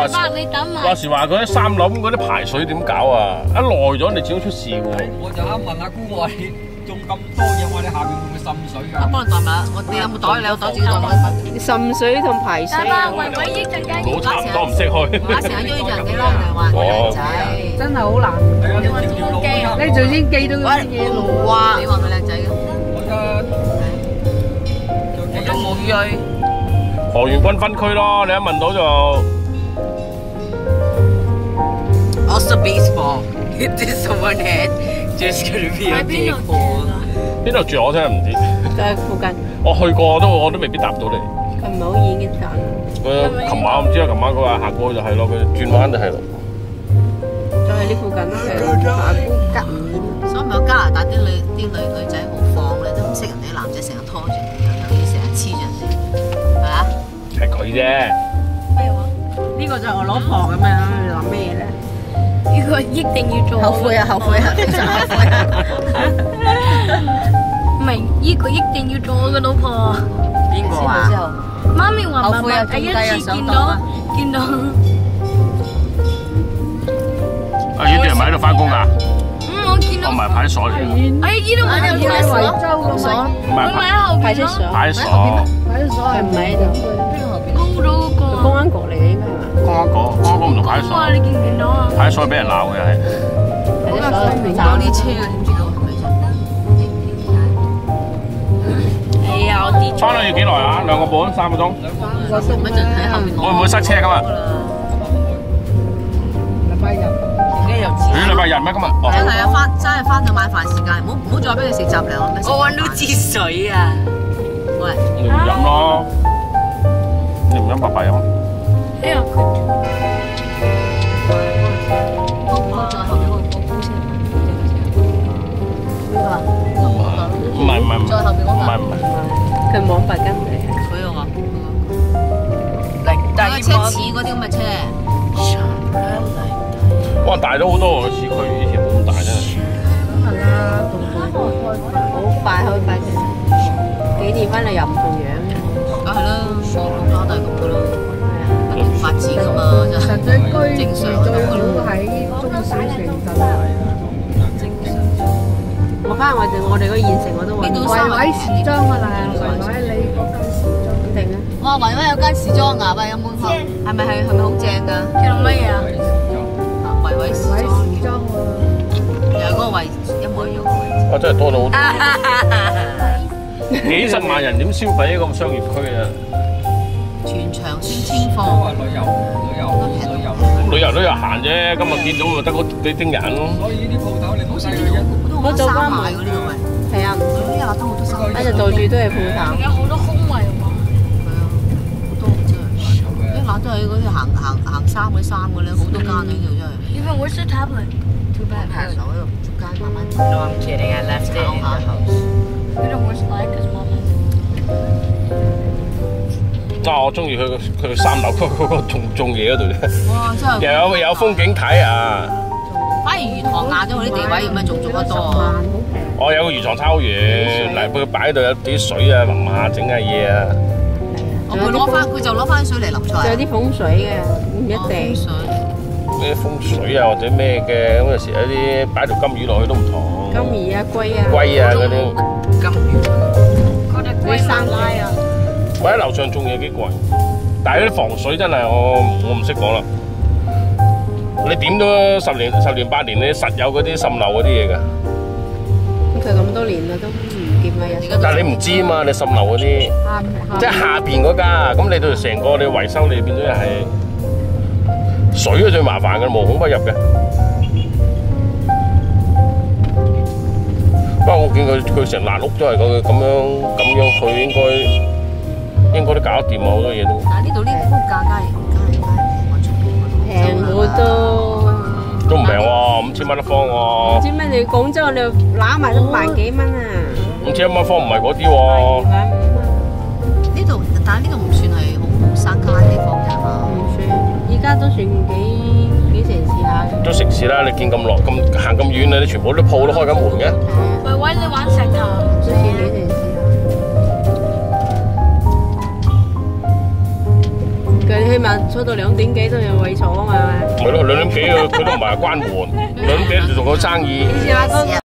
話時話嗰啲3樓嗰啲排水點搞啊？一耐咗你始終出事喎。 我就啱問阿姑我話你種咁多嘢，我哋下邊會唔會滲水㗎？ 我幫你代埋，你有冇袋？你有袋自己袋埋。 滲水同排水啊！ 唔好差唔多唔識去。 成日追人哋咯，就係話我靚仔， 真係好難。 你話條路啊？ 你最先記到嗰啲嘢路啊！ 你話佢靚仔嘅， 我都冇追。 河源軍分區咯，你一問到就。 Also baseball. If there's someone head, just gonna be a big hole. 邊度住我真係唔知。 就喺附近。 我去過我都未必答到你。 佢唔係好遠嘅站。 佢琴晚我唔知啊，琴晚佢話行過就係咯，佢轉彎就係咯。 就係呢附近咯，係下邊隔唔遠。 所以咪有加拿大啲女仔好放咧，都唔識人哋啲男仔成日拖住，有啲成日黐住人哋，係嘛？ 係佢啫。 咩話？呢個就係我老婆咁樣，你諗咩咧？ 呢個一定要做。 後悔啊！後悔啊！非常後悔啊！ 唔係，呢個一定要做我嘅老婆。 邊個啊？ 媽咪話後悔啊！ 第一次見到。 啊！呢啲人咪喺度翻工㗎？ 我見到。 我唔係派出所嚟㗎。 哎，呢度咪係派出所。 唔係咪喺後邊咯。 派出所。 派出所係唔喺度？ 高到嗰個。 公安局嚟嘅應該係嘛？ 公安局唔同派出所。 哇！你見唔見到啊？ 派出所俾人鬧嘅係。 找啲車嘅點知道係咪先？ 哎呀，我跌咗。 翻去要幾耐啊？2個半3個鐘。 咪就喺後邊。 會唔會塞車㗎嘛？ 禮拜日。 禮拜日咩今日？ 真係啊，真係翻到晚飯時間，唔好再俾佢食雜糧啦。我揾到支水啊！喂， 你唔飲咯？你唔飲白白飲？ 哎呀，佢。 唔係， 再後邊嗰個。 佢網白金嚟。 佢又話。但係車似嗰啲咁嘅車。 哇！大咗好多喎，市區以前冇咁大真係。 係啊，好快好快嘅。幾年翻嚟又唔同樣。 梗係啦，好多都係咁噶啦。發展噶嘛，就實際居住正常最好喺中小城鎮。 我翻我哋嗰現城我都揾。 維維時裝啊啦，維維你嗰間時裝定啊？ 哇！維維有間時裝啊，喂，有冇學？係咪好正㗎？ 叫乜嘢啊？ 維維時裝喎，又係嗰個位一模一樣嘅位置。 哇！真係多咗好多。幾十萬人點消費呢個商業區啊？ 全場宣清貨。 旅遊行啫，今日見到咪得嗰幾丁人。 所以呢啲鋪頭你冇晒佢都好多衫賣㗎呢個位。 係啊， 呢下都好多衫。 一日到處都係鋪頭。 有好多空位喎。 係啊，好多真係。呢下都係嗰啲行衫嗰啲衫嘅咧，好多間喺度真係。 Even where's the tablet? Too bad. 手喺度逐間慢慢。 No, I'm kidding. I left it in the house. We don't work like because mom. 我中意去3樓嗰個種嘢嗰度啫。 哇！真係。 又有風景睇啊！ 反而魚塘壓咗我啲地位，咁樣仲做得多啊！ 我有個魚塘抄完，嚟佢擺喺度有啲水啊，淋下整下嘢啊。 佢就攞翻水嚟淋菜。 有啲風水嘅，唔一定。 咩風水啊，或者咩嘅，咁有時有啲擺條金魚落去都唔同。 金魚啊，龜啊。 龜啊嗰啲。 金魚。 嗰啲山拉啊。 我喺樓上種嘢幾貴，但係嗰啲防水真係我唔識講啦。你點都10年8年，你實有嗰啲滲漏嗰啲嘢㗎。 佢咁多年啦，都唔見啊！ 但係你唔知啊嘛，你滲漏嗰啲，即係下邊嗰家，咁你到成個你維修，你變咗係水係最麻煩嘅，無孔不入嘅。不過我見佢成爛屋都係咁樣，佢應該都搞得掂啊，好多嘢都。 但係呢度呢個價平好多。 都唔平喎，5000蚊一方喎。 唔知咩？你廣州你揦埋都萬幾蚊啊 ！5000蚊一方唔係嗰啲喎。 呢度，但係呢度唔算係好山卡嘅地方㗎嘛。 唔算，而家都算幾城市下。 都城市啦，你見咁耐行咁遠啊，你全部啲鋪都開緊門嘅。 維維，你玩石頭？ 都算幾城市下。 佢起碼坐到2點幾都有位坐啊嘛，係咪？ 係咯，2點幾佢都唔係關門，2點幾就做個生意。 以前阿哥。